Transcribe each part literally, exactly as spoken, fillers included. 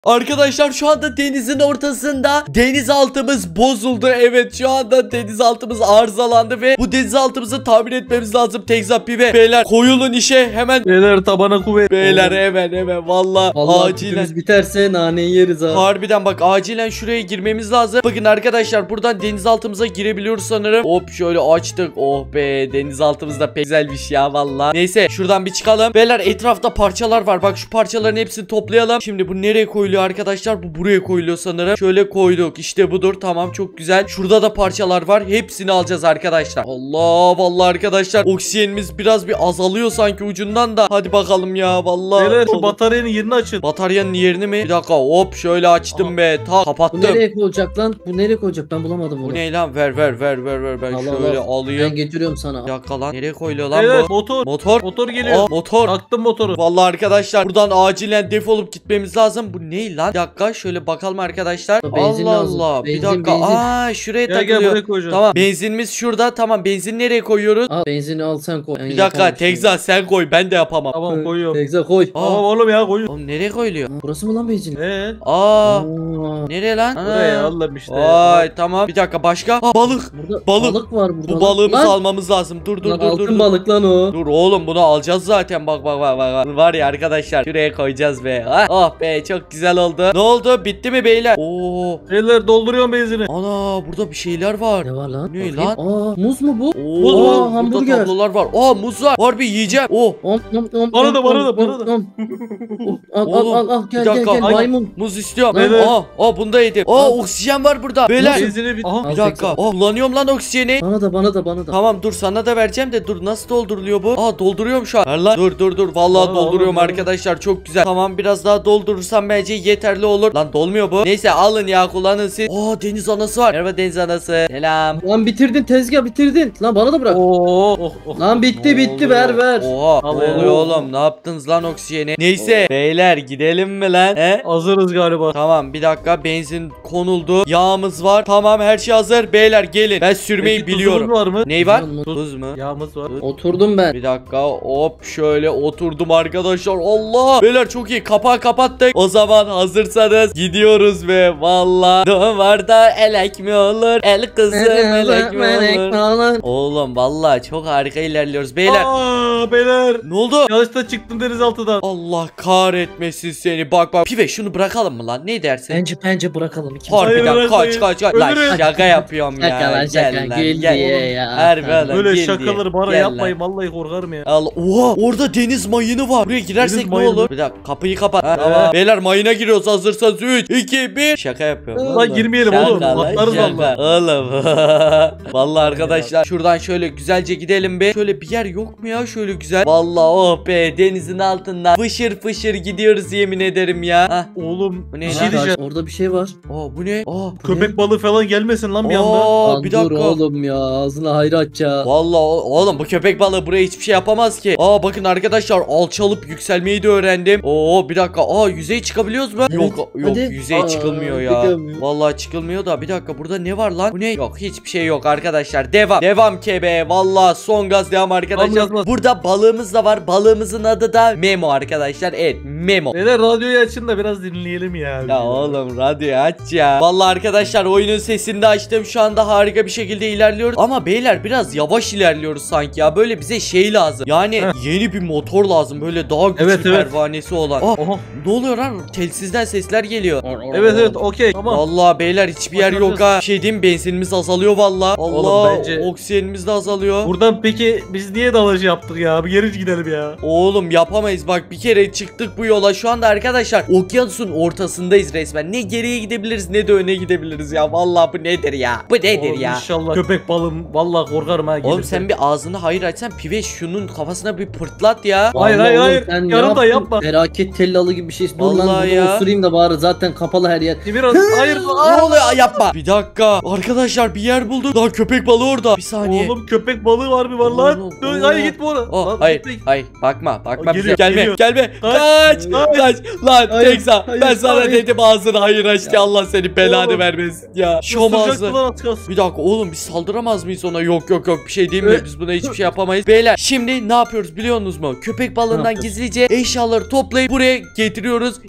Arkadaşlar şu anda denizin ortasında denizaltımız bozuldu. Evet, şu anda denizaltımız arızalandı ve bu denizaltımızı tamir etmemiz lazım. Tekzapi ve beyler koyulun işe hemen. Beyler tabana kuvvet. Beyler hemen hemen valla acilen. Biterse naneyi yeriz ha. Harbiden bak, acilen şuraya girmemiz lazım. Bakın arkadaşlar, buradan denizaltımıza girebiliyoruz sanırım. Hop şöyle açtık. Oh be, denizaltımız da pek güzelmiş ya valla. Neyse şuradan bir çıkalım. Beyler etrafta parçalar var. Bak şu parçaların hepsini toplayalım. Şimdi bu nereye koyuluyor arkadaşlar? Bu buraya koyuluyor sanırım. Şöyle koyduk. İşte budur. Tamam, çok güzel. Şurada da parçalar var. Hepsini alacağız arkadaşlar. Allah vallahi arkadaşlar, oksijenimiz biraz bir azalıyor sanki ucundan da. Hadi bakalım ya vallahi. Beyler şu bataryanın yerini açın. Bataryanın yerini mi? Bir dakika, hop şöyle açtım. Aha be. Ta kapattım. Bu nereye koyacak lan? Bu nereye koyacak? Ben bulamadım onu. Bu ne lan? Ver ver ver ver ver. Ben Allah şöyle Allah. alayım. Ben getiriyorum sana. Bir dakika lan. Nereye koyuluyor lan Beyler bu? motor. Motor. Motor geliyor. Aa, motor. Taktım motoru. Vallahi arkadaşlar buradan acilen defolup gitmemiz lazım. Bu ne lan? Bir dakika şöyle bakalım arkadaşlar. Benzin Allah lazım. Allah. Benzin, bir dakika. benzin. Aa şuraya Gel gel takılıyor. buraya koyacağım. Tamam, benzinimiz şurada. Tamam, benzin nereye koyuyoruz? Al benzini al sen koy. Ben Bir dakika, yapamam Tekza sen koy, ben de yapamam. Tamam şimdi. koyuyorum. Tekza koy. Aa, Tamam oğlum ya koyun. oğlum nereye koyuluyor? Aa, burası mı lan benzin? Eee? Aa, Aa, nereye lan? Buraya Aa. Allah'ım işte. Vay tamam, bir dakika başka. Aa, balık. burada Balık. balık var burada. Bu lan. balığımızı Lan, almamız lazım. Dur dur lan dur altın dur. dur. balık lan o. Dur oğlum, bunu alacağız zaten. Bak bak bak bak. bak. Var ya arkadaşlar, şuraya koyacağız be. Ah, oh be, çok güzel oldu. Ne oldu? Bitti mi beyler? Oo. Beyler dolduruyorum benzini. Ana, burada bir şeyler var. Ne var lan? Ne Bakayım. lan? Aa, muz mu bu? Oo, Muz mu? burada Hamburger. tablolar var. Aa, muz var. Var bir yiyeceğim. Oh. Om, om, om, Bana da, om, bana da, om, bana da. om. Al al Oğlum, al al gel bir gel dakika. gel Ay, maymun. Muz istiyorum. Evet. Aa, aa bunu da yedim. Aa, Al. oksijen var burada. Beyler. Benzini bit. Aha. Bir dakika. Aa, kullanıyorum lan oksijeni. Bana da bana da bana da. Tamam dur, sana da vereceğim de dur, nasıl dolduruluyor bu? Aa, dolduruyorum şu an. Ver lan. Dur dur dur. Vallahi Aa, dolduruyorum oğlum, arkadaşlar. Çok güzel. Tamam, biraz daha doldurursam bence yeterli olur. Lan dolmuyor bu. Neyse alın ya, kullanın siz. Aa, deniz anası var. Merhaba deniz anası. Selam. Lan bitirdin tezgah bitirdin. Lan bana da bırak. Oo. Oh, oh. Lan bitti Ne bitti oluyor? ver ver. Oha. Al Ne ya. oluyor oğlum? Ne yaptınız lan oksijeni? Neyse. Beyler gidelim mi lan? He? Hazırız galiba. Tamam, bir dakika, benzin konuldu. Yağımız var. Tamam, her şey hazır. Beyler gelin. Ben sürmeyi Peki, biliyorum. tuzumuz var mı? Ney var? Tuz mu? Tuz mu? Yağımız var. Oturdum ben. Bir dakika, hop şöyle oturdum arkadaşlar. Allah, beyler çok iyi, kapağı kapattık. O zaman hazırsanız gidiyoruz ve valla duvarda elek mi olur, el kızı melek mi olur. Oğlum valla çok harika ilerliyoruz beyler. Aa beyler. Ne oldu? Yanlışta çıktım denizaltıdan. Allah kahretmesin seni. Bak bak pive, şunu bırakalım mı lan, ne dersin? Bence bence bırakalım ikimiz. Harbiden Hayır, kaç hayır. kaç kaç. Lan Ölürüm. şaka yapıyorum ya. Şaka lan şaka Gel lan, gül gel. diye ya. Harbi lan, Böyle gel şakaları diye. bana Gel yapmayın. lan. Vallahi korkarım ya. Allah, oha orada deniz mayını var. Buraya girersek Deniz ne mayını olur? mı? Bir dakika, kapıyı kapat. Ha, Evet. tamam. Beyler mayına giriyoruz, hazırsanız üç iki bir. Şaka yapıyorum. Lan Vallahi. girmeyelim Şaka oğlum, lan, atlarız şaka. vallahi. Oğlum. Vallahi arkadaşlar şuradan şöyle güzelce gidelim be. Şöyle bir yer yok mu ya şöyle güzel? Vallahi oh be, denizin altından fışır fışır gidiyoruz yemin ederim ya. Hah. Oğlum Bu ne bir lan? şey Aa, diyeceğim. orada bir şey var. Aa bu ne? Aa bu Köpek balığı falan gelmesin lan bir ne? anda. Aa Lan bir dur dakika. oğlum ya ağzını hayra aç ya. Vallahi o- oğlum bu köpek balığı buraya hiçbir şey yapamaz ki. Aa bakın arkadaşlar, alçalıp yükselmeyi de öğrendim. Oo bir dakika. Aa yüzeye çıkabiliyoruz mu? Evet, Yok yok, hadi. yüzeye Aa, çıkılmıyor ya. çıkamıyor. Vallahi çıkılmıyor da bir dakika, burada ne var lan? Bu ne? Yok hiçbir şey yok arkadaşlar. Devam. Devam kebe. Vallahi son gaz devam arkadaşlar. Gaz, gaz. Burada balığımız da var. Balığımızın adı da Memo arkadaşlar. Evet, Memo. Beyler radyoyu açın da biraz dinleyelim ya. Ya oğlum radyo aç ya. Vallahi arkadaşlar oyunun sesini de açtım. Şu anda harika bir şekilde ilerliyoruz. Ama beyler biraz yavaş ilerliyoruz sanki ya. Böyle bize şey lazım. Yani Heh. yeni bir motor lazım. Böyle daha güçlü Evet, evet. pervanesi olan. Aa, Oha. ne oluyor lan? Telsizden sesler geliyor. Evet evet okey tamam. Vallahi beyler hiçbir yer yok ha. Bir şey diyeyim mi? Benzinimiz azalıyor vallahi. Allah, Oğlum bence- oksijenimiz de azalıyor. Buradan peki biz niye dalış yaptık ya? Bir geri gidelim ya. Oğlum yapamayız, bak bir kere çıktık bu yola. Şu anda arkadaşlar okyanusun ortasındayız resmen. Ne geriye gidebiliriz ne de öne gidebiliriz ya. Vallahi bu nedir ya? Bu nedir Oğlum ya? İnşallah köpek balım. Vallahi korkarım ha. Oğlum gelirse. sen bir ağzını hayır açsan pive, şunun kafasına bir pırtlat ya. Hayır, Vallahi hayır, oğlum, hayır. sen ne Yarım da yaptın? yapma. Felaket tellalı gibi bir şey. Dur lan Vallahi bunu ya. osurayım da bari zaten kapalı her yer. Biraz hayır. Ne oluyor? Aa, yapma. Bir dakika. Arkadaşlar bir yer bulduk. Daha köpek balığı orada. Bir saniye. Oğlum köpek balığı var mı var lan? Oğlum, Dur, oğlum. hayır gitme ona. Oh, Lan, hayır gitme. hayır bakma bakma O bize, geliyor, gelme geliyor. gelme Kaç, kaç kaç lan Hayır, Tekza, hayır, ben sana hayır. dedim ağzını hayır aç diye, Allah seni belanı Oğlum. vermesin ya. Şom ağzı. Isıracaktı lan az kalsın. Bir dakika oğlum, biz saldıramaz mıyız ona? Yok yok yok, bir şey değil mi? Evet. Biz buna hiçbir şey yapamayız. Beyler şimdi ne yapıyoruz biliyor musunuz mu? Köpek balığından yapacağız? gizlice eşyaları toplayıp buraya getiriyoruz. İçeriye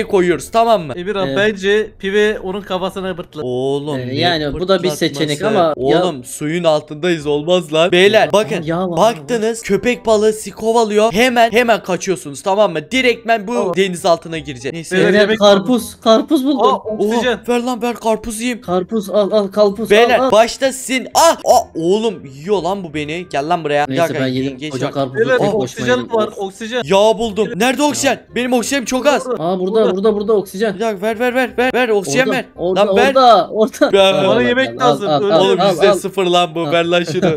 Pive'yi koyuyoruz, tamam mı? Emirhan Evet. bence pive onun kafasına bırtla. Oğlum Ee, ne yani bu da bir seçenek pırtlatması. ama ya- Oğlum suyun altındayız, olmaz lan. Beyler bakın, Aa, yağ var, baktınız köpek balığı sizi kovalıyor, hemen hemen kaçıyorsunuz, tamam mı? Direktmen bu Tamam. deniz altına girecek. Neyse. Beyler, Evet, yemek karpuz. Karpuz buldum. Aa, Oha, oksijen. ver lan, ver karpuz yiyeyim. Karpuz al al karpuz Beyler al al. başta sizin ah, ah oğlum yiyor lan bu beni, gel lan buraya. Bir Neyse dakika, ben yedim. yengeç Koca var. karpuzu Beyler tek başıma oksijen yedim. var oksijen. Yağ buldum. Nerede oksijen? Benim oksijenim çok az. Aa burada Burada. burada burada oksijen. Bir dakika, ver ver ver ver ver oksijen Orada, ver. Orada Lan ver. orada orada. Ya, Al, bana al, yemek al, lazım. al, Öyle al, Oğlum al, yüzde al. sıfır lan bu, Al. ver lan şunu.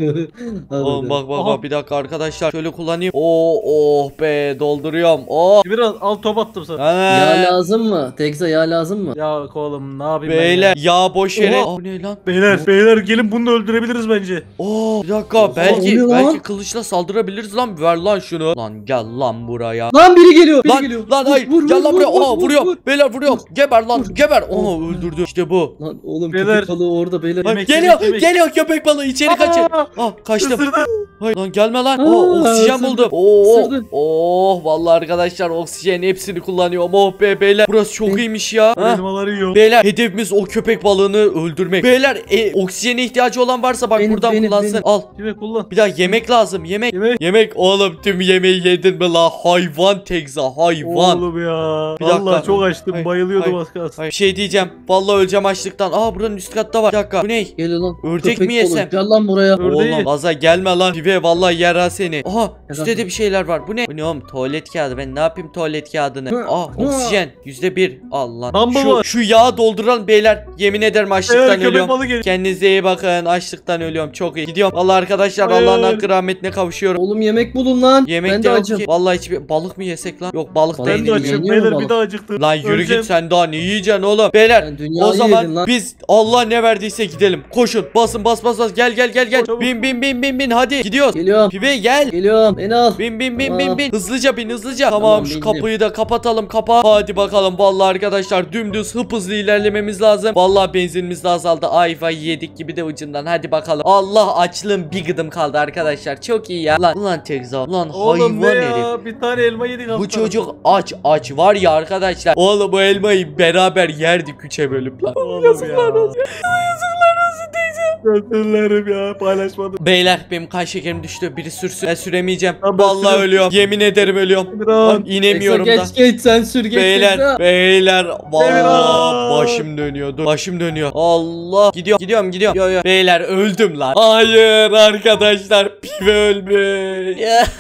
Al, Oğlum al. bak bak Aha. bak, bir dakika arkadaşlar, şöyle kullanayım. Oo oh be, dolduruyorum. Oh. Emirhan al top attım sana. Yağ Ana. lazım mı? Tekza yağ lazım mı? Ya oğlum ne yapayım ben Beyler ya. yağ boş yere. Oha. Aa, bu ne lan? Beyler beyler gelin bunu da öldürebiliriz bence. Oo bir dakika, belki oluyor lan? belki kılıçla saldırabiliriz lan. Ver lan şunu. Lan gel lan buraya. Lan biri geliyor. Biri Lan geliyor. lan Vur, hayır, vur, gel vur, lan buraya. vur, Aa vur, vuruyorum. vur. Beyler vuruyorum. Geber lan, geber. Vur. Aa öldürdü. İşte bu. Lan oğlum Beyler. köpek balığı orada beyler. Ay, Yemek, geliyor yemek, yemek. geliyor köpek balığı, içeri kaçın. Aa, Ah kaçtım. ısırdı. Hayır lan, gelme lan. Aa, Oo oksijen ısırdı, buldum. Oo ısırdı. oh vallahi arkadaşlar, oksijenin hepsini kullanıyorum. Oh be beyler, burası çok Evet. iyiymiş ya. Ha? Elmaları yiyor. Beyler hedefimiz o köpek balığını öldürmek. Beyler e, oksijene ihtiyacı olan varsa bak Benim, buradan benim, kullansın. benim. Al. Pive kullan. Bir daha yemek lazım, yemek. Yemek. Yemek oğlum, tüm yemeği yedin mi la? Hayvan Tekza, hayvan. Oğlum ya. Bir dakika. Vallahi çok açtım. Hayır, Bayılıyordum hayır, az kalsın. Hayır, bir şey diyeceğim. Vallahi öleceğim açlıktan. Aa buranın üst katta var. Bir dakika. Bu ne? Gel lan. Ördek Köpek mi balığı. yesem? Gel lan buraya. Ördeği. Oğlum Aza gelme lan. Pive vallahi yer ha seni. Aha üstte Efendim? de bir şeyler var. Bu ne? Bu ne oğlum? Tuvalet kağıdı. Ben ne yapayım tuvalet kağıdını? Hı, Aa hı. oksijen. Yüzde bir. Al lan. Bamba Şu, var. şu yağı dolduralım beyler. Yemin ederim açlıktan Evet köpek ölüyorum. balığı geliyor. Kendinize iyi bakın. Açlıktan ölüyorum. Çok iyi. Gidiyorum. Vallahi arkadaşlar, Hayır. Allah'ın hakkı rahmetine kavuşuyorum. Oğlum yemek bulun lan. Yemek ben de de yok acım. ki. Vallahi hiçbir balık mı yesek lan? Yok balık da Balık Ben de yenilmiyor. açım. Yeniyor mu Beyler balık? bir daha acıktım. Lan yürü Öleceğim. git, sen daha ne yiyeceksin oğlum? Beyler Sen dünyayı o zaman yedin lan. biz Allah ne verdiyse gidelim. Koşun, basın, bas bas bas. Gel gel gel gel. Çabuk. Bin bin bin bin bin, hadi gidiyoruz. Geliyorum. Pibe gel. Geliyorum. Beni al. Bin bin bin bin Tamam. bin. Hızlıca bin, hızlıca. Tamam, Tamam, şu bindim. kapıyı da kapatalım, kapa. Hadi bakalım. Vallahi arkadaşlar dümdüz hıp hızlı ilerlememiz lazım. Vallahi benzinimiz de azaldı. Ayva yedik gibi de ucundan. Hadi bakalım. Allah, açlığım bir gıdım kaldı arkadaşlar. Çok iyi ya. Lan ulan Tekza. Ulan Oğlum ne hayvan herif. ya? Bir tane elma yedik Bu hafta. çocuk aç aç var ya arkadaşlar. Oğlum bu elmayı beraber yerdik üçe bölüp lan. Oğlum yazıklar olsun. Yazıklar olsun teyze. Özürlerim ya, paylaşmadım. Beyler benim kan şekerim düştü. Biri sürsün. Ben süremeyeceğim. Tamam, ben Vallahi sürüyorum. ölüyorum. Yemin ederim ölüyorum. Emirhan. Lan inemiyorum da. Geç geç sen sür geç. Beyler, Tekza. beyler, vallahi Emirhan. başım dönüyor. Dur, başım dönüyor. Allah, gidiyorum, gidiyorum, gidiyorum. Yo, yo. Beyler öldüm lan. Hayır arkadaşlar, pive ölmüş.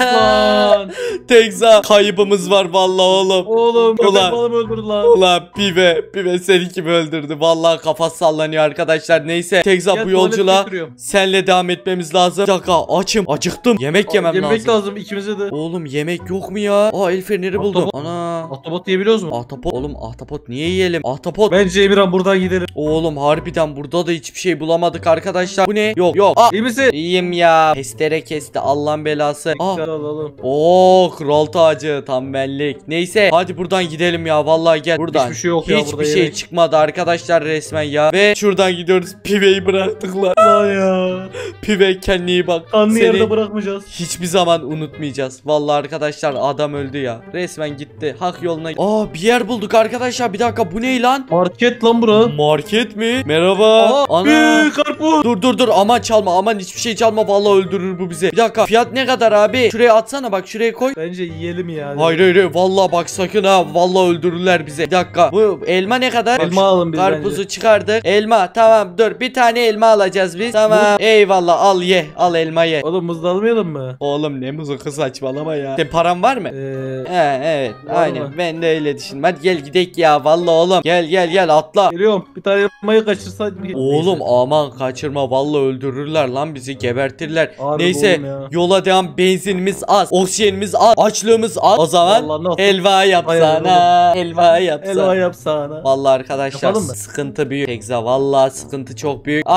Lan. Tekza kaybımız var vallahi oğlum. Oğlum köpek Ulan. balığımı öldürdü lan. Ulan pive, pive seni kim öldürdü? Vallahi kafası sallanıyor arkadaşlar. Neyse, Tekza Gel, bu tuvalet yolculuğa götürüyorum. senle devam etmemiz lazım. Bir dakika, açım, acıktım. Yemek yemem Yemek lazım. lazım ikimize de. Oğlum yemek yok mu ya? Aa el feneri buldum. Ahtapot. Ana. Ahtapot yiyebiliyoruz mu? Ahtapot. Oğlum ahtapot niye yiyelim? Ahtapot. Bence Emirhan buradan gidelim. Oğlum harbiden burada da hiçbir şey bulamadık arkadaşlar. Bu ne? Yok yok. Aa, İyi misin? İyiyim ya. Testere kesti Allah'ın belası. Aa. Gel alalım. Oo kral tacı tam benlik. Neyse hadi buradan gidelim ya. Vallahi gel buradan. Hiçbir şey yok ya Hiçbir burada, şey yemek. çıkmadı arkadaşlar resmen ya. Ve şuradan gidiyoruz. Piveyi bıraktıklar. Lan ya. Pive kendine iyi bak. Kanlı Seni yerde bırakmayacağız. hiçbir zaman unutmayacağız. Vallahi arkadaşlar adam öldü ya. Resmen gitti. Hak yoluna. Aa bir yer bulduk arkadaşlar. Bir dakika bu ne lan? Market lan bura. Market mi? Merhaba. Aa, Ana. bir karpuz. Dur dur dur aman çalma, aman hiçbir şey çalma, vallahi öldürür bu bizi. Bir dakika, fiyat ne kadar abi? Şuraya atsana, bak şuraya koy. Bence yiyelim ya. Hayır hayır hayır, vallahi bak sakın ha, vallahi öldürürler bize. Bir dakika, bu elma ne kadar? Bak, Elma şu alın biz karpuzu bence. çıkardık. Elma tamam, dur bir tane elma alacağız biz. Tamam eyvallah, al ye, al elma ye. Oğlum muzda almayalım mı? Oğlum ne muzu, kız saçmalama ya. Senin paran var mı? Eee. He evet Var aynen mı? ben de öyle düşündüm. Hadi gel gidek ya, vallahi oğlum. Gel gel gel atla. Geliyorum. Bir tane elmayı kaçırsaydım. Oğlum Neyse. aman kaçırma, vallahi öldürürler lan bizi, gebertirler. Harbi Neyse oğlum ya. yola devam, benzinimiz az, oksijenimiz az, açlığımız az. O zaman Vallahi nasıl- helva yapsana, helva yapsana. Helva yapsana. Vallahi arkadaşlar Yapalım mı? sıkıntı büyük. Tekza vallahi sıkıntı çok büyük. Ah çok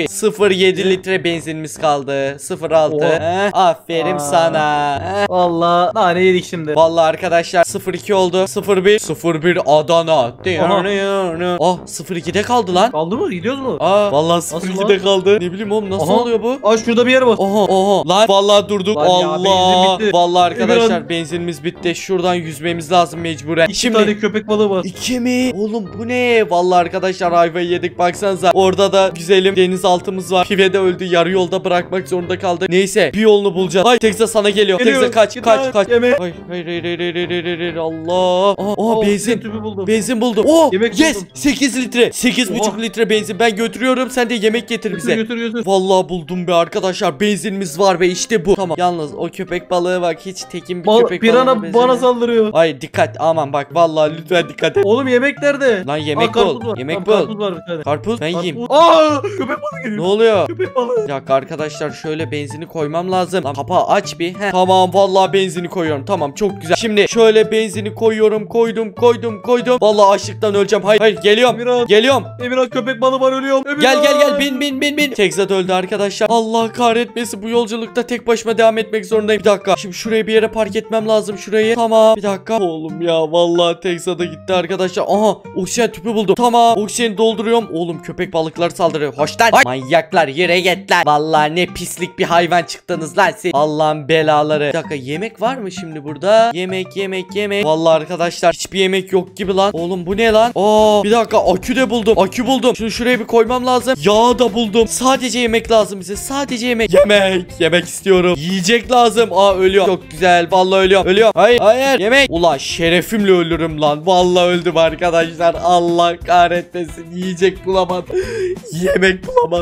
iyi. sıfır virgül yedi litre benzinimiz kaldı. sıfır virgül altı. Oha. Heh, aferin Aa. sana. Heh. Valla nane yedik şimdi. Vallahi arkadaşlar sıfır virgül iki oldu. sıfır virgül bir. sıfır virgül bir Adana. Ah sıfır virgül ikide kaldı lan. Kaldı mı? Gidiyoruz mu? Aa vallahi sıfır virgül ikide kaldı. Ne bileyim oğlum nasıl Aha. oluyor bu? Aa şurada bir yer var. Oha oha lan vallahi durduk. Lan ya, Allah. benzin bitti. Vallahi arkadaşlar Emirhan. benzinimiz bitti. Şuradan yüzmemiz lazım mecburen. İki Şimdi tane köpek balığı var. İki mi? Oğlum bu ne? Vallahi arkadaşlar ayvayı yedik baksanıza. Orada da güzelim denizaltımız var. Pive de öldü. Yarı yolda bırakmak zorunda kaldık. Neyse bir yolunu bulacağız. Ay Tekza sana geliyor. Geliyor. Tekza kaç Git kaç lan, kaç. yeme. Hayır hayır hayır hayır hayır hayır, hayır, hayır. Allah. Aa, aa Aa, benzin. tüpü buldum. Benzin buldum. Oh Yemek yes buldum. sekiz litre. sekiz buçuk Oha. litre benzin. Ben götürüyorum. Sen de yemek getir Götür bize. götür götür. Vallahi buldum be arkadaşlar. Benzinimiz var ve işte bu. Tamam. Yalnız o köpek balığı bak hiç tekin bir Bal köpek balığına pirana benzemiyor. bana saldırıyor. Ay dikkat aman bak vallahi lütfen dikkat et. Oğlum yemek nerede? Lan yemek Aa, karpuz bul. var. Yemek Tamam, bul. Karpuz var bir tane. Karpuz ben yiyeyim. Karpuz. Aa köpek balığı Ne geliyor. oluyor? Köpek balığı. Bir dakika arkadaşlar şöyle benzini koymam lazım. Lan kapağı aç bir. Heh. Tamam vallahi benzini koyuyorum. Tamam çok güzel. Şimdi şöyle benzini koyuyorum. Koydum koydum koydum. Vallahi açlıktan öleceğim. Hayır hayır geliyorum. Emirhan. Geliyorum. Emirhan köpek balığı var ölüyorum. Emirhan. Gel gel gel bin bin bin bin. Tekzat öldü arkadaşlar. Allah kahretmesin bu yolculukta tek başıma devam etmek zorundayım. Bir dakika. Şimdi şuraya bir yere park etmem lazım şurayı. Tamam. Bir dakika. Oğlum ya vallahi Tekzat'a gitti arkadaşlar. Aha oksijen tüpü buldum. Tamam. Oksijeni dolduruyorum. Oğlum köpek balıkları saldırıyor. Hoş lan. Ay. Manyaklar yere git lan. Vallahi ne pislik bir hayvan çıktınız lan siz. Allah'ın belaları. Bir dakika yemek var mı şimdi burada? Yemek yemek yemek. Vallahi arkadaşlar hiçbir yemek yok gibi lan. Oğlum bu ne lan? Aa bir dakika akü de buldum. Akü buldum. Şunu şuraya bir koymam lazım. Yağ da buldum. Sadece yemek lazım bize. Sadece yemek. Yemek. Yemek istiyorum. Yiyecek lazım. Aa ölüyorum. Çok güzel. Vallahi ölüyorum. Ölüyorum. Hayır. Hayır. Yemek. Ulan şerefimle ölürüm lan. Vallahi öldüm arkadaşlar. Allah kahretmesin. Yiyecek bulamadım. Yemek bulamadım.